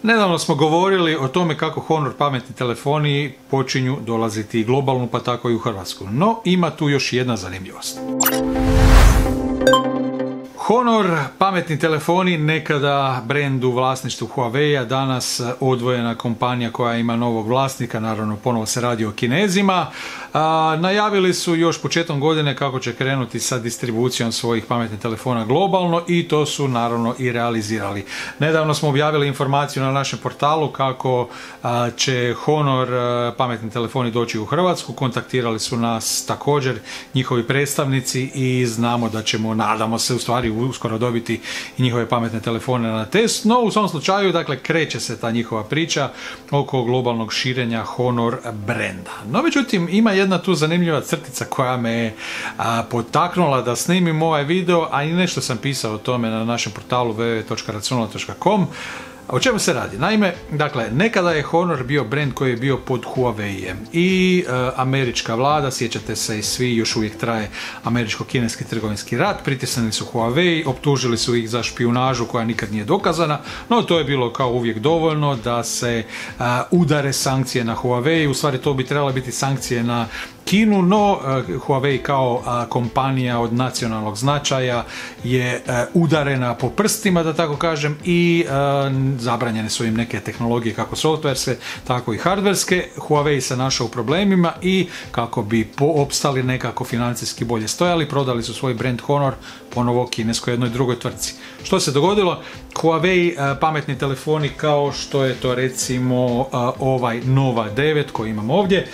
Nedavno smo govorili o tome kako Honor pametni telefoni počinju dolaziti i globalno, pa tako i u Hrvatsku. No, ima tu još jedna zanimljivost. Honor pametni telefoni, nekada brend u vlasništvu Huawei-a, danas odvojena kompanija koja ima novog vlasnika, naravno ponovo se radi o Kinezima. Najavili su još početkom godine kako će krenuti sa distribucijom svojih pametnih telefona globalno i to su naravno i realizirali. Nedavno smo objavili informaciju na našem portalu kako će Honor pametni telefoni doći u Hrvatsku. Kontaktirali su nas također njihovi predstavnici i znamo da ćemo, nadamo se u stvari, uskoro dobiti i njihove pametne telefone na test. No u svom slučaju, dakle, kreće se ta njihova priča oko globalnog širenja Honor brenda. No međutim, ima jedna tu zanimljiva crtica koja me je potaknula da snimim ovaj video, a i nešto sam pisao o tome na našem portalu www.racionalno.com. O čemu se radi? Naime, dakle, nekada je Honor bio brend koji je bio pod Huawei-em i američka vlada, sjećate se i svi, još uvijek traje američko-kineski trgovinski rat, pritisnuli su Huawei, optužili su ih za špijunažu koja nikad nije dokazana, no to je bilo kao uvijek dovoljno da se udare sankcije na Huawei. U stvari to bi trebalo biti sankcije na Kinu, no Huawei kao kompanija od nacionalnog značaja je udarena po prstima, da tako kažem, i zabranjene su im neke tehnologije kako softverske, tako i hardverske. Huawei se našao u problemima i kako bi opstali nekako financijski bolje stojali, prodali su svoj brand Honor ponovo kineskoj jednoj drugoj tvrtci. Što se dogodilo? Huawei pametni telefoni kao što je to recimo ovaj Nova 9 koji imamo ovdje,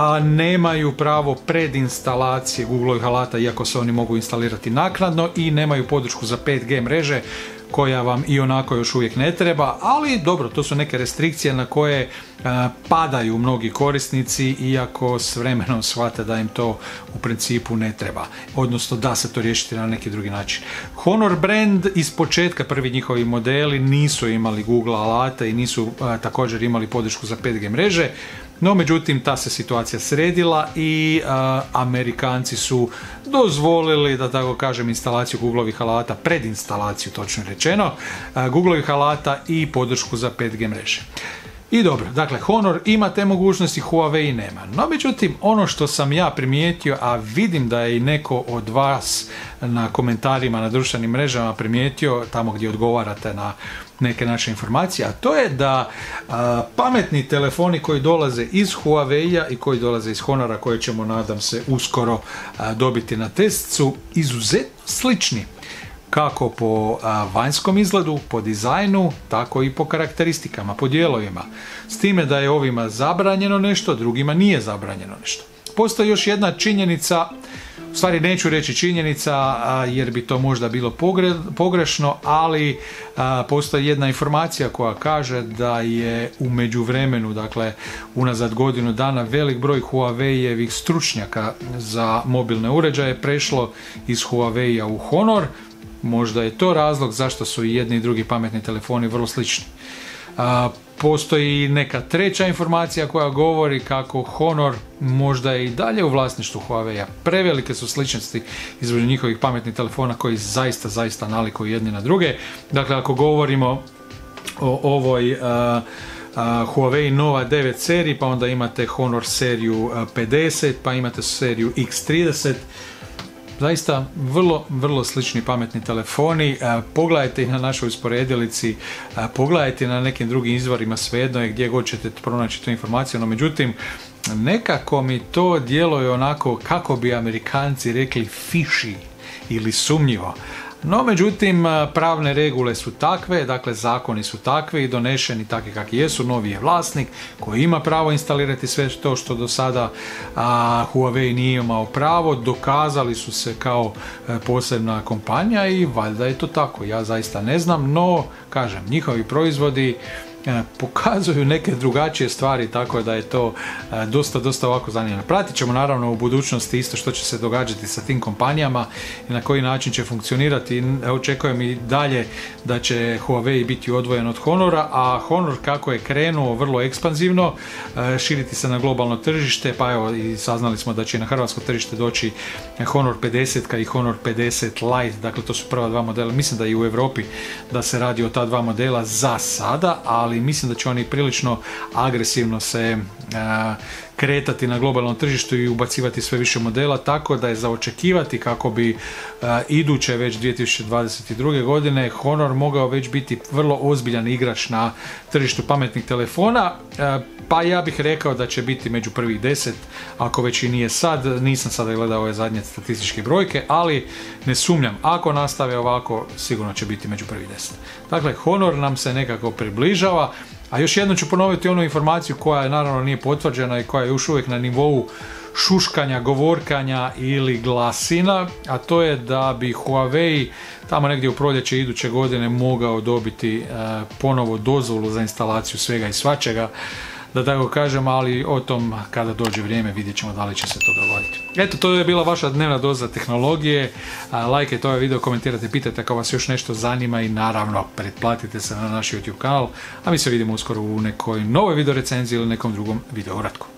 nemaju pravo predinstalacije Googlovih alata, iako se oni mogu instalirati naknadno, i nemaju podršku za 5G mreže koja vam i onako još uvijek ne treba, ali dobro, to su neke restrikcije na koje padaju mnogi korisnici, iako s vremenom shvate da im to u principu ne treba, odnosno da se to riješiti na neki drugi način. Honor brand iz početka, prvi njihovi modeli nisu imali Google alate i nisu također imali podršku za 5G mreže. No, međutim, ta se situacija sredila i Amerikanci su dozvolili, da tako kažem, instalaciju Googlovih alata, predinstalaciju točno rečeno, Googlovih alata i podršku za 5G mreže. I dobro, dakle, Honor ima te mogućnosti, Huawei nema. No, međutim, ono što sam ja primijetio, a vidim da je i neko od vas na komentarima na društvenim mrežama primijetio, tamo gdje odgovarate na neke naše informacije, a to je da pametni telefoni koji dolaze iz Huawei-a i koji dolaze iz Honora, koje ćemo, nadam se, uskoro dobiti na test, su izuzetno slični. Kako po vanjskom izgledu, po dizajnu, tako i po karakteristikama, po dijelovima. S time da je ovima zabranjeno nešto, drugima nije zabranjeno nešto. Postoji još jedna činjenica, u stvari neću reći činjenica jer bi to možda bilo pogrešno, ali postoji jedna informacija koja kaže da je u međuvremenu, dakle unazad godinu dana, velik broj Huawei-evih stručnjaka za mobilne uređaje prešlo iz Huawei-a u Honor. Možda je to razlog zašto su i jedni i drugi pametni telefoni vrlo slični. Postoji neka treća informacija koja govori kako Honor možda je i dalje u vlasništvu Huawei-a. Prevelike su sličnosti između njihovih pametnih telefona koji zaista nalikuju jedni na druge. Dakle, ako govorimo o ovoj Huawei Nova 9 seriji, pa onda imate Honor seriju 50, pa imate seriju X30, zaista vrlo slični pametni telefoni. Pogledajte ih na našoj usporedilici, pogledajte na nekim drugim izvorima, svejedno je gdje god ćete pronaći tu informaciju, no međutim nekako mi to djeluje onako, kako bi Amerikanci rekli, fishy ili sumnjivo. No, međutim, pravne regule su takve, dakle zakoni su takvi i donešeni takvi kakvi jesu. Novi je vlasnik koji ima pravo instalirati sve to što do sada Huawei nije imao pravo. Dokazali su se kao posebna kompanija i valjda je to tako. Ja zaista ne znam, no kažem, njihovi proizvodi pokazuju neke drugačije stvari, tako da je to dosta ovako zanimljivo. Pratit ćemo naravno u budućnosti isto što će se događati sa tim kompanijama i na koji način će funkcionirati. Očekujem i dalje da će Huawei biti odvojen od Honora, a Honor kako je krenuo vrlo ekspanzivno, širiti se na globalno tržište, pa evo i saznali smo da će na hrvatsko tržište doći Honor 50 i Honor 50 Lite, dakle to su prva dva modela, mislim da i u Europi da se radi o ta dva modela za sada, ali ali mislim da će oni prilično agresivno se kretati na globalnom tržištu i ubacivati sve više modela, tako da je za očekivati kako bi iduće već 2022. godine Honor mogao već biti vrlo ozbiljan igrač na tržištu pametnih telefona, pa ja bih rekao da će biti među prvih 10, ako već i nije sad. Nisam sada gledao ove zadnje statističke brojke, ali ne sumnjam, ako nastave ovako sigurno će biti među prvih 10. Dakle, Honor nam se nekako približava. A još jednom ću ponoviti onu informaciju koja naravno nije potvrđena i koja je još uvijek na nivou šuškanja, govorkanja ili glasina, a to je da bi Huawei tamo negdje u proljeće iduće godine mogao dobiti ponovo dozvolu za instalaciju svega i svačega, da tako kažem, ali o tom kada dođe vrijeme vidjet ćemo da li će se to dogoditi. Eto, to je bila vaša dnevna doza tehnologije. Lajkajte ovaj video, komentirajte, pitajte ako vas još nešto zanima i naravno pretplatite se na naš YouTube kanal, a mi se vidimo uskoro u nekoj novoj video recenziji ili nekom drugom video uratku.